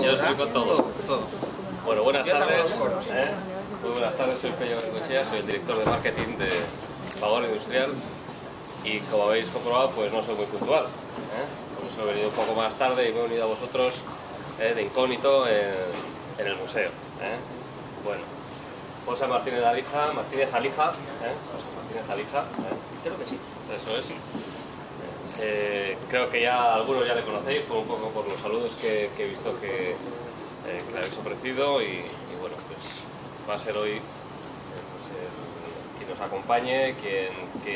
Yo ¿verdad? explico todo. Bueno, buenas tardes. Coros. Muy buenas tardes, soy Pello Bengoechea, soy el director de marketing de Fagor Industrial y como habéis comprobado, pues no soy muy puntual. Por eso he venido un poco más tarde y me he unido a vosotros de incógnito en el museo. Bueno, José Martínez Alija, José Martínez Alija. Creo que sí. Eso es. Creo que ya algunos ya le conocéis un poco por los saludos que he visto que le habéis ofrecido y bueno, pues va a ser hoy quien nos acompañe, quien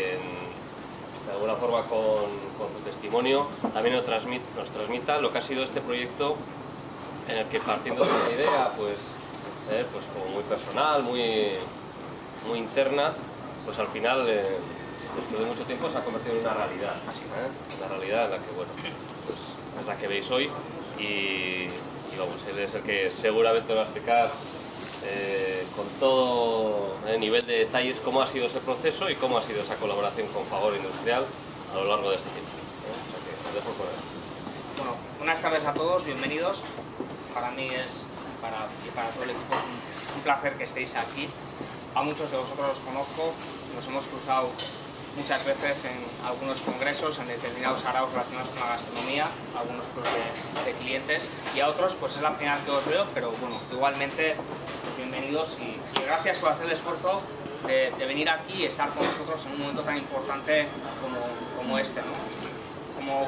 de alguna forma con su testimonio también nos transmita lo que ha sido este proyecto en el que, partiendo de una idea pues como muy personal, muy interna, pues al final después de mucho tiempo se ha convertido en una realidad, una realidad en la que, bueno, pues es la que veis hoy y vamos, él es el que seguramente va a explicar con todo nivel de detalles cómo ha sido ese proceso y cómo ha sido esa colaboración con Fagor Industrial a lo largo de este tiempo. O sea que os dejo por ahí. Bueno, buenas tardes a todos, bienvenidos. Para mí y para todo el equipo es un placer que estéis aquí. A muchos de vosotros los conozco, nos hemos cruzado muchas veces en algunos congresos, en determinados araos relacionados con la gastronomía, algunos de clientes, y a otros pues es la primera vez que os veo, pero bueno, igualmente pues bienvenidos y gracias por hacer el esfuerzo de venir aquí y estar con nosotros en un momento tan importante como este, ¿no?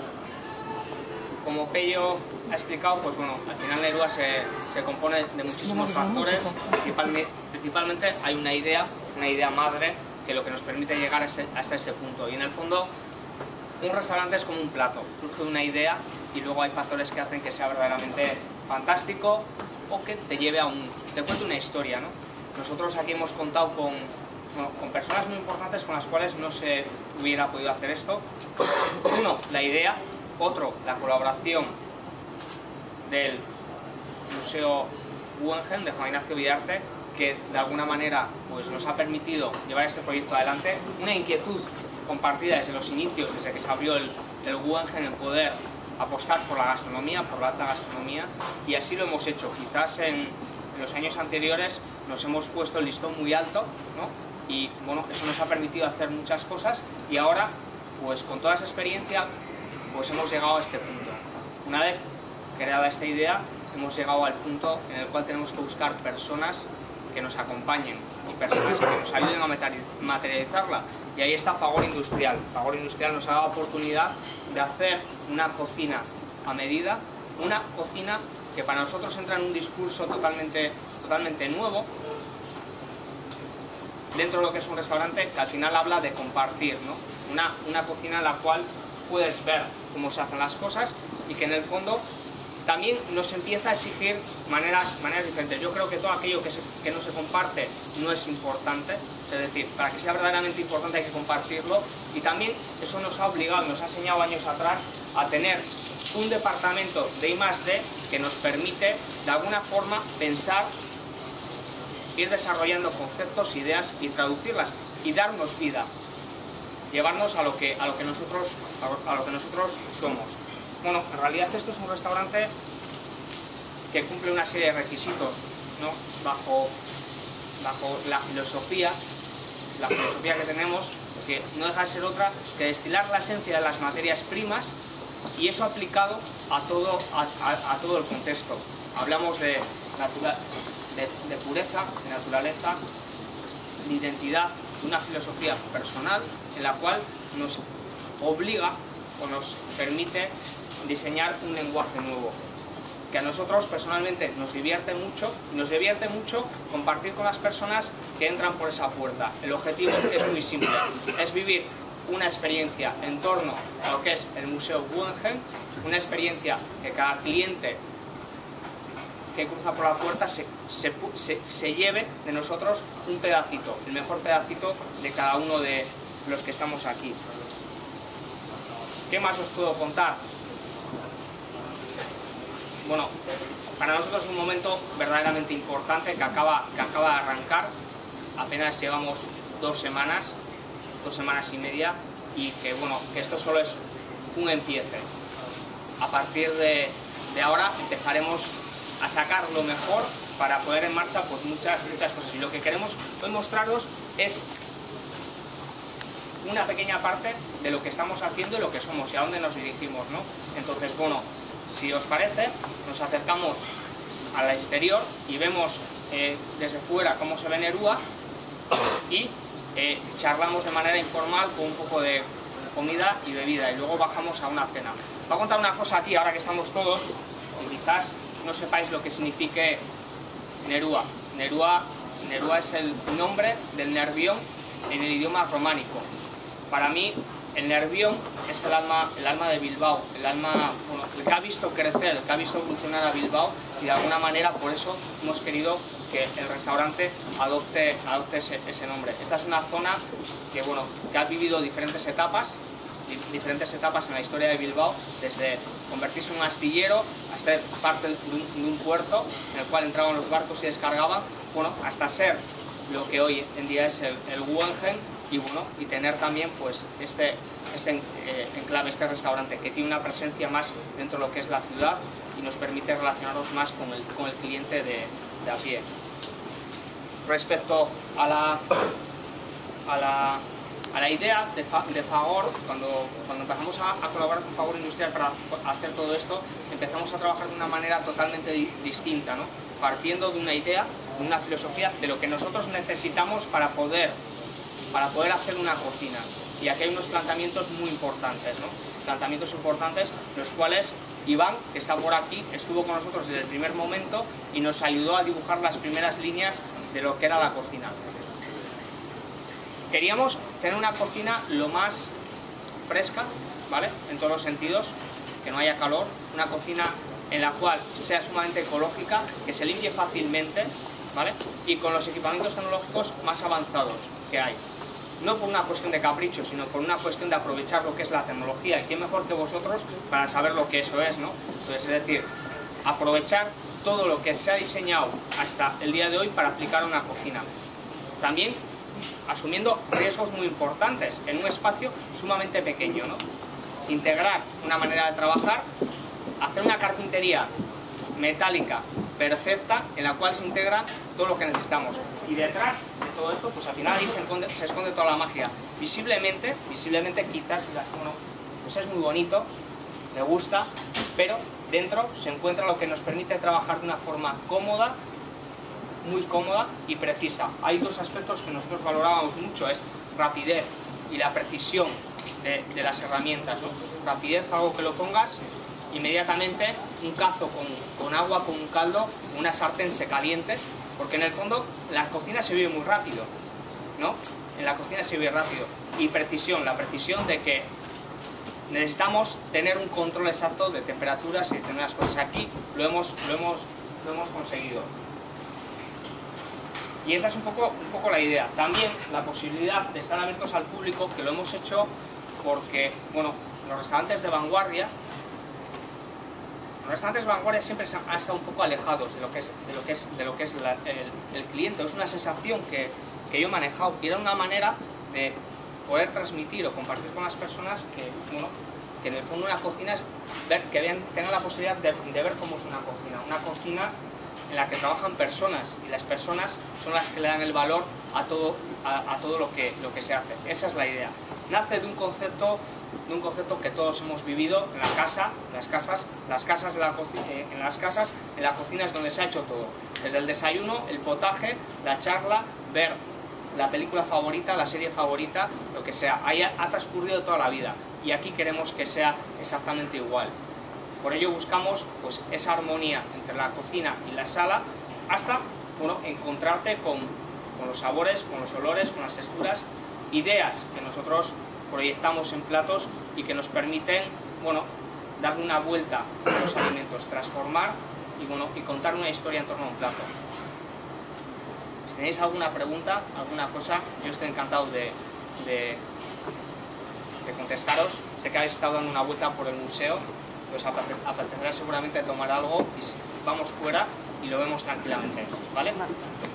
Como Pello ha explicado, pues bueno, al final Nerua se compone de muchísimos factores, principalmente hay una idea madre que lo que nos permite llegar hasta este punto. Y en el fondo, un restaurante es como un plato, surge una idea y luego hay factores que hacen que sea verdaderamente fantástico o que te lleve te cuente una historia, ¿no? Nosotros aquí hemos contado con personas muy importantes con las cuales no se hubiera podido hacer esto. Uno, la idea; otro, la colaboración del Museo Guggenheim de Juan Ignacio Vidarte, que de alguna manera pues, nos ha permitido llevar este proyecto adelante. Una inquietud compartida desde los inicios, desde que se abrió el Guggenheim, en poder apostar por la gastronomía, por la alta gastronomía, y así lo hemos hecho. Quizás en los años anteriores nos hemos puesto el listón muy alto, ¿no? Y bueno, eso nos ha permitido hacer muchas cosas y ahora, pues con toda esa experiencia, pues hemos llegado a este punto. Una vez creada esta idea, hemos llegado al punto en el cual tenemos que buscar personas que nos acompañen y personas que nos ayuden a materializarla. Y ahí está Fagor Industrial. Fagor Industrial nos ha dado la oportunidad de hacer una cocina a medida, una cocina que para nosotros entra en un discurso totalmente nuevo dentro de lo que es un restaurante, que al final habla de compartir, ¿no? Una cocina en la cual puedes ver cómo se hacen las cosas y que en el fondo también nos empieza a exigir maneras diferentes. Yo creo que todo aquello que no se comparte no es importante, es decir, para que sea verdaderamente importante hay que compartirlo, y también eso nos ha obligado, nos ha enseñado años atrás a tener un departamento de I+D que nos permite de alguna forma pensar, ir desarrollando conceptos, ideas y traducirlas y darnos vida, llevarnos a lo que nosotros somos. Bueno, en realidad esto es un restaurante que cumple una serie de requisitos, ¿no? Bajo la filosofía que tenemos, que no deja de ser otra que destilar la esencia de las materias primas, y eso aplicado a todo el contexto. Hablamos de pureza, de naturaleza, de identidad, de una filosofía personal en la cual nos obliga o nos permite diseñar un lenguaje nuevo, que a nosotros personalmente nos divierte mucho, y nos divierte mucho compartir con las personas que entran por esa puerta. El objetivo es muy simple, es vivir una experiencia en torno a lo que es el Museo Guggenheim, una experiencia que cada cliente que cruza por la puerta se lleve de nosotros un pedacito, el mejor pedacito de cada uno de los que estamos aquí. ¿Qué más os puedo contar? Bueno, para nosotros es un momento verdaderamente importante que acaba de arrancar. Apenas llevamos 2 semanas y media, y que bueno, que esto solo es un empiece. A partir de ahora empezaremos a sacar lo mejor para poner en marcha pues muchas cosas. Y lo que queremos hoy mostraros es una pequeña parte de lo que estamos haciendo y lo que somos y a dónde nos dirigimos, ¿no? Entonces, bueno, si os parece, nos acercamos al exterior y vemos desde fuera cómo se ve Nerúa y charlamos de manera informal con un poco de comida y bebida y luego bajamos a una cena. Voy a contar una cosa aquí, ahora que estamos todos, y quizás no sepáis lo que signifique Nerúa. Nerúa es el nombre del Nervión en el idioma románico. Para mí, el Nervión es el alma de Bilbao, el que ha visto crecer, el que ha visto evolucionar a Bilbao, y de alguna manera por eso hemos querido que el restaurante adopte ese nombre. Esta es una zona que, bueno, que ha vivido diferentes etapas en la historia de Bilbao, desde convertirse en un astillero, hasta ser parte de un puerto en el cual entraban los barcos y descargaban, bueno, hasta ser lo que hoy en día es el Guggenheim, y bueno, y tener también pues este enclave, este restaurante que tiene una presencia más dentro de lo que es la ciudad y nos permite relacionarnos más con el cliente de a pie. Respecto a la idea de Fagor, cuando empezamos a colaborar con Fagor Industrial para hacer todo esto, empezamos a trabajar de una manera totalmente distinta, ¿no? Partiendo de una idea, de una filosofía, de lo que nosotros necesitamos para poder hacer una cocina. Y aquí hay unos planteamientos muy importantes, ¿no? Planteamientos importantes, los cuales Iván, que está por aquí, estuvo con nosotros desde el primer momento y nos ayudó a dibujar las primeras líneas de lo que era la cocina. Queríamos tener una cocina lo más fresca, ¿vale? En todos los sentidos, que no haya calor, una cocina en la cual sea sumamente ecológica, que se limpie fácilmente, ¿vale? Y con los equipamientos tecnológicos más avanzados que hay. No por una cuestión de capricho, sino por una cuestión de aprovechar lo que es la tecnología. ¿Y quién mejor que vosotros para saber lo que eso es, ¿no? Entonces, es decir, aprovechar todo lo que se ha diseñado hasta el día de hoy para aplicar una cocina. También asumiendo riesgos muy importantes en un espacio sumamente pequeño, ¿no? Integrar una manera de trabajar, hacer una carpintería metálica perfecta en la cual se integra todo lo que necesitamos. Y detrás de todo esto, pues al final ahí se esconde toda la magia. Visiblemente quizás, bueno, pues es muy bonito, me gusta, pero dentro se encuentra lo que nos permite trabajar de una forma cómoda, muy cómoda y precisa. Hay dos aspectos que nosotros valorábamos mucho, es rapidez y la precisión de las herramientas, ¿no? Rapidez, algo que lo pongas inmediatamente, un cazo con agua, con un caldo, una sartén se caliente, porque en el fondo la cocina se vive muy rápido, ¿no? En la cocina se vive rápido. Y precisión, la precisión de que necesitamos tener un control exacto de temperaturas y de determinadas cosas. Aquí lo hemos conseguido. Y esta es un poco la idea. También la posibilidad de estar abiertos al público, que lo hemos hecho porque, bueno, los restaurantes de vanguardia siempre han estado un poco alejados de lo que es el cliente. Es una sensación que yo he manejado y era una manera de poder transmitir o compartir con las personas que, bueno, que en el fondo una cocina es tengan la posibilidad de ver cómo es una cocina en la que trabajan personas, y las personas son las que le dan el valor a todo lo que se hace. Esa es la idea. Nace de un concepto que todos hemos vivido en las casas en la cocina es donde se ha hecho todo. Desde el desayuno, el potaje, la charla, ver la película favorita, la serie favorita, lo que sea. Ahí ha transcurrido toda la vida y aquí queremos que sea exactamente igual. Por ello buscamos pues esa armonía entre la cocina y la sala hasta, bueno, encontrarte con los sabores, con los olores, con las texturas, ideas que nosotros proyectamos en platos y que nos permiten, bueno, darle una vuelta a los alimentos, transformar y, bueno, y contar una historia en torno a un plato. Si tenéis alguna pregunta, alguna cosa, yo estoy encantado de contestaros. Sé que habéis estado dando una vuelta por el museo, pues apetecerá seguramente tomar algo y vamos fuera y lo vemos tranquilamente, ¿vale?